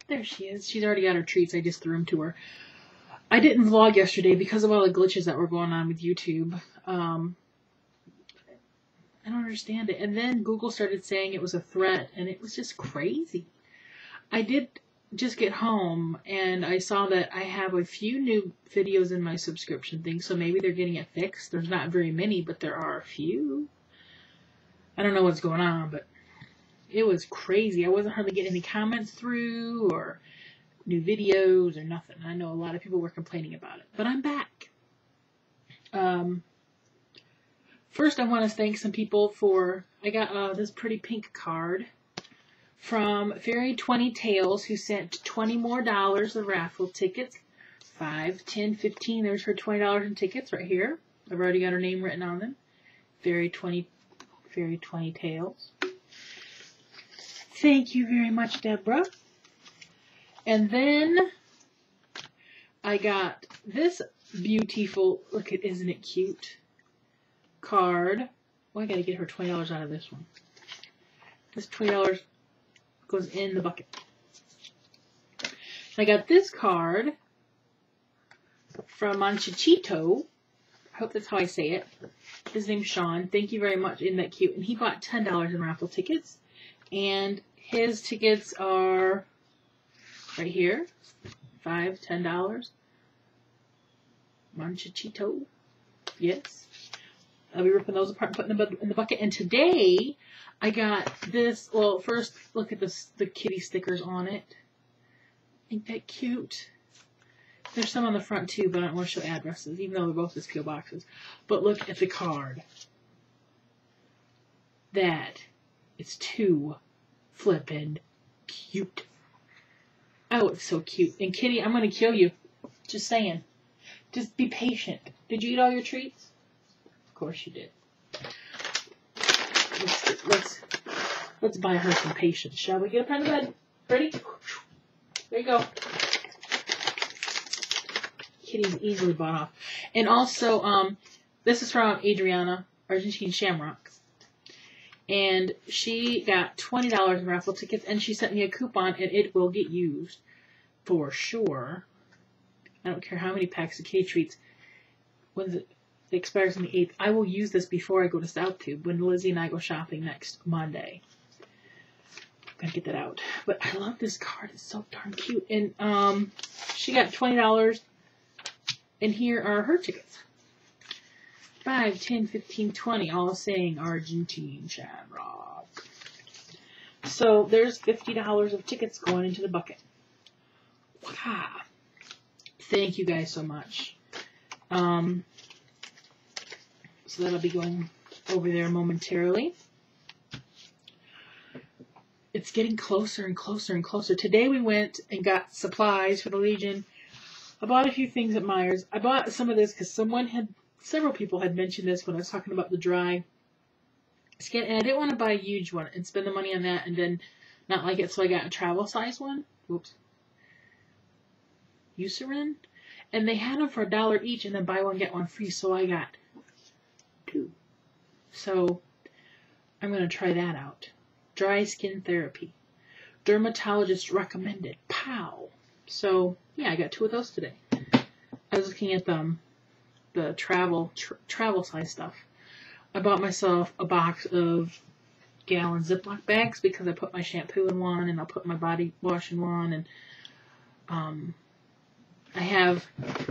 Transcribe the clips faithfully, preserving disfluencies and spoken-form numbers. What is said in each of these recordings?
There she is. She's already got her treats. I just threw them to her. I didn't vlog yesterday because of all the glitches that were going on with YouTube. Um, I don't understand it. And then Google started saying it was a threat, and it was just crazy. I did just get home, and I saw that I have a few new videos in my subscription thing, so maybe they're getting it fixed. There's not very many, but there are a few. I don't know what's going on, but it was crazy. I wasn't hardly getting any comments through or new videos or nothing. I know a lot of people were complaining about it, but I'm back. Um, first, I want to thank some people for, I got uh, this pretty pink card from Fairy twenty Tails, who sent twenty more dollars of raffle tickets. five, ten, fifteen. There's her twenty dollars in tickets right here. I've already got her name written on them. Fairy twenty, Fairy twenty Tails. Thank you very much, Deborah. And then I got this beautiful, look at, isn't it cute, card. Well, I got to get her twenty dollars out of this one. This twenty dollars goes in the bucket. I got this card from Manchichito. I hope that's how I say it. His name's Sean. Thank you very much. Isn't that cute? And he bought ten dollars in raffle tickets. And his tickets are right here. Five, ten dollars. Manchichito. Yes. I'll be ripping those apart and putting them in the bucket. And today, I got this. Well, first, look at this, the kitty stickers on it. Ain't that cute? There's some on the front, too, but I don't want to show addresses, even though they're both just P O boxes. But look at the card. That is too flippin' cute. Oh, it's so cute. And Kitty, I'm going to kill you. Just saying. Just be patient. Did you eat all your treats? Of course you did. Let's, let's, let's buy her some patience, shall we? Get up on the bed. Ready? There you go. Kitty's easily bought off. And also, um, this is from Adriana, Argentine Shamrocks. And she got twenty dollars in raffle tickets, and she sent me a coupon, and it will get used for sure. I don't care how many packs of K-Treats. When's it? It expires on the eighth. I will use this before I go to South Tube when Lizzie and I go shopping next Monday. I'm going to get that out. But I love this card. It's so darn cute. And um, she got twenty dollars. And here are her tickets. five, ten, fifteen, twenty. All saying Argentine Shamrock. So there's fifty dollars of tickets going into the bucket. Wow. Thank you guys so much. Um... So that'll be going over there momentarily. It's getting closer and closer and closer. Today we went and got supplies for the Legion. I bought a few things at Meijer's. I bought some of this because someone had, several people had mentioned this when I was talking about the dry skin. And I didn't want to buy a huge one and spend the money on that and then not like it. So I got a travel size one. Oops. Eucerin. And they had them for a dollar each and then buy one, get one free. So I got two. So I'm going to try that out. Dry skin therapy. Dermatologist recommended. Pow. So yeah, I got two of those today. I was looking at them, the travel tra travel size stuff. I bought myself a box of gallon Ziploc bags because I put my shampoo in one and I'll put my body wash in one, and um, I have.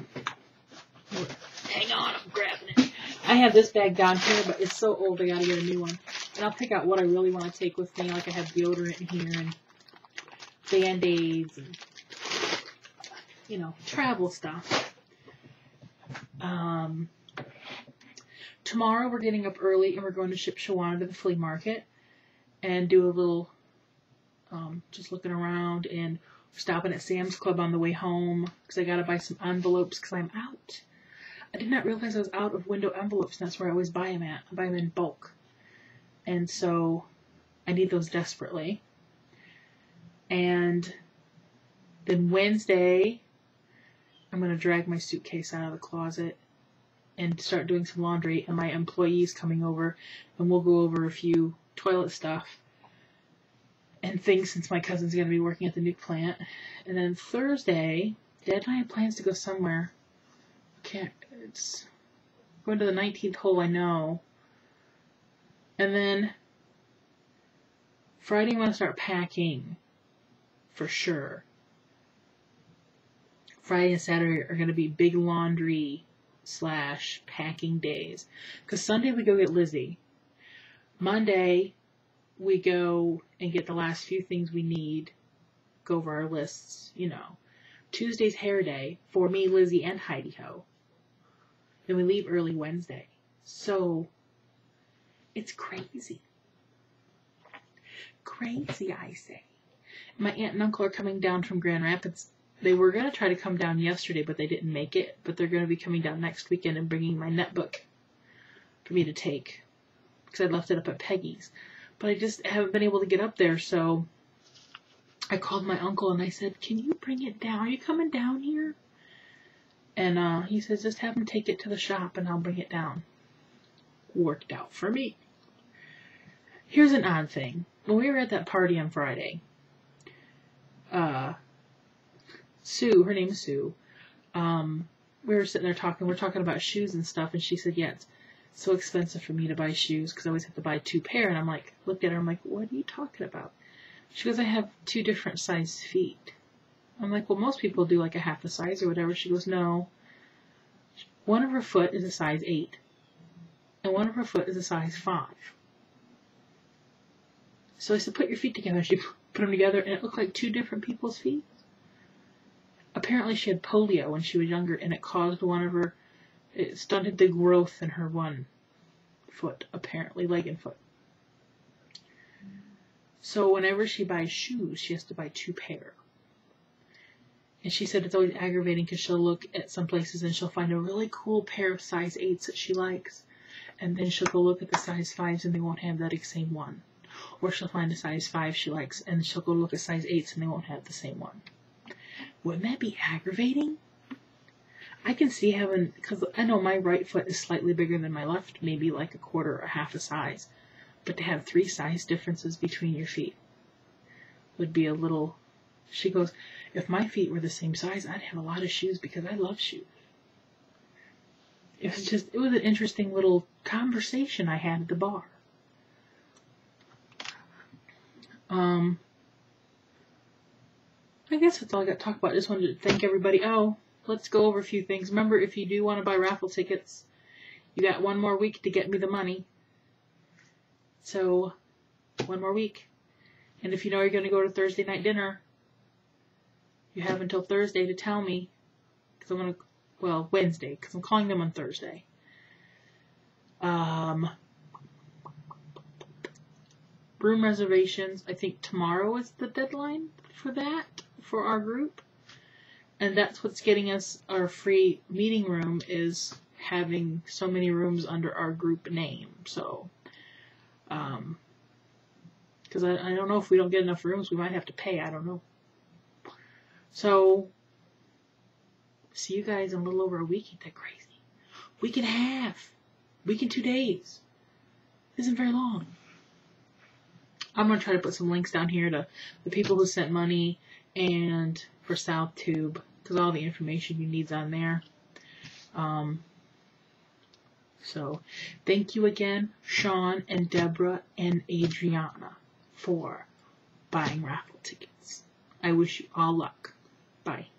Hang on, I'm grabbing it. I have this bag down here, but it's so old I gotta get a new one. And I'll pick out what I really want to take with me. Like I have deodorant in here and Band-Aids and, you know, travel stuff. Um, tomorrow we're getting up early and we're going to ship Shawana to the flea market and do a little, um, just looking around and stopping at Sam's Club on the way home because I gotta buy some envelopes because I'm out. I did not realize I was out of window envelopes, and that's where I always buy them at. I buy them in bulk. And so I need those desperately. And then Wednesday, I'm going to drag my suitcase out of the closet and start doing some laundry. And my employee's coming over, and we'll go over a few toilet stuff. And and things since my cousin's going to be working at the nuke plant. And then Thursday, Dad and I have plans to go somewhere. Can't, it's going to the nineteenth hole, I know. And then Friday, I'm going to start packing for sure. Friday and Saturday are going to be big laundry slash packing days. Because Sunday we go get Lizzie. Monday we go and get the last few things we need. Go over our lists, you know. Tuesday's hair day for me, Lizzie, and Heidi Ho. Then we leave early Wednesday. So it's crazy. Crazy, I say. My aunt and uncle are coming down from Grand Rapids. They were going to try to come down yesterday, but they didn't make it. But they're going to be coming down next weekend and bringing my netbook for me to take. Because I left it up at Peggy's. But I just haven't been able to get up there, so I called my uncle and I said, can you bring it down? Are you coming down here? And uh, he says, just have him take it to the shop and I'll bring it down. Worked out for me. Here's an odd thing. When we were at that party on Friday, uh, Sue, her name's Sue, um, we were sitting there talking, we're talking about shoes and stuff, and she said, yeah, it's so expensive for me to buy shoes because I always have to buy two pair. And I'm like, looked at her, I'm like, what are you talking about? She goes, I have two different size feet. I'm like, well, most people do like a half a size or whatever. She goes, no. One of her foot is a size eight, and one of her foot is a size five. So I said, put your feet together. She put them together, and it looked like two different people's feet. Apparently, she had polio when she was younger, and it caused one of her, it stunted the growth in her one foot, apparently, leg and foot. So whenever she buys shoes, she has to buy two pair. And she said it's always aggravating because she'll look at some places and she'll find a really cool pair of size eights that she likes. And then she'll go look at the size fives and they won't have that same one. Or she'll find a size five she likes and she'll go look at size eights and they won't have the same one. Wouldn't that be aggravating? I can see having, because I know my right foot is slightly bigger than my left, maybe like a quarter or half a size. But to have three size differences between your feet would be a little... She goes, if my feet were the same size, I'd have a lot of shoes because I love shoes. It was just, it was an interesting little conversation I had at the bar. Um, I guess that's all I got to talk about. I just wanted to thank everybody. Oh, let's go over a few things. Remember, if you do want to buy raffle tickets, you got one more week to get me the money. So, one more week. And if you know you're going to go to Thursday night dinner, you have until Thursday to tell me. Because I'm going to, well, Wednesday, because I'm calling them on Thursday. Um, room reservations, I think tomorrow is the deadline for that, for our group. And that's what's getting us our free meeting room, is having so many rooms under our group name. So, um, because I, I don't know, if we don't get enough rooms, we might have to pay. I don't know. So, see you guys in a little over a week. Ain't that crazy? Week and a half. Week and two days. Isn't very long. I'm going to try to put some links down here to the people who sent money and for SouthTube, because all the information you need's on there. Um, so, thank you again, Sean and Deborah and Adriana, for buying raffle tickets. I wish you all luck. Bye.